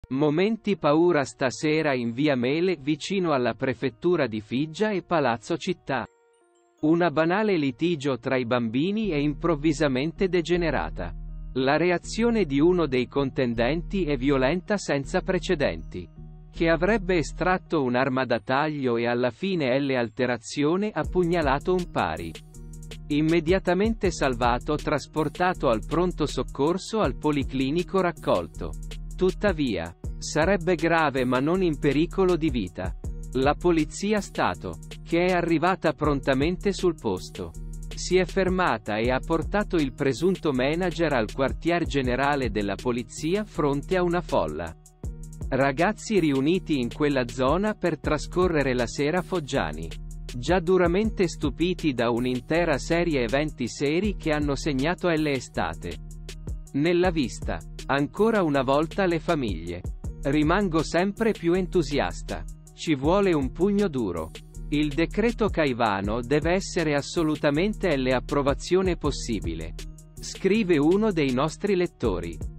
Momenti paura stasera in via Mele, vicino alla prefettura di Figgia e Palazzo Città. Una banale litigio tra i bambini è improvvisamente degenerata. La reazione di uno dei contendenti è violenta senza precedenti. Che avrebbe estratto un'arma da taglio e alla fine l'alterazione ha pugnalato un pari. Immediatamente salvato, trasportato al pronto soccorso al policlinico raccolto. Tuttavia, sarebbe grave ma non in pericolo di vita. La polizia Stato, che è arrivata prontamente sul posto, si è fermata e ha portato il presunto manager al quartier generale della polizia fronte a una folla. Ragazzi riuniti in quella zona per trascorrere la sera foggiani. Già duramente stupiti da un'intera serie eventi seri che hanno segnato l'estate. Nella vista, ancora una volta le famiglie. Rimango sempre più entusiasta. Ci vuole un pugno duro. Il decreto Caivano deve essere assolutamente l'approvazione possibile. Scrive uno dei nostri lettori.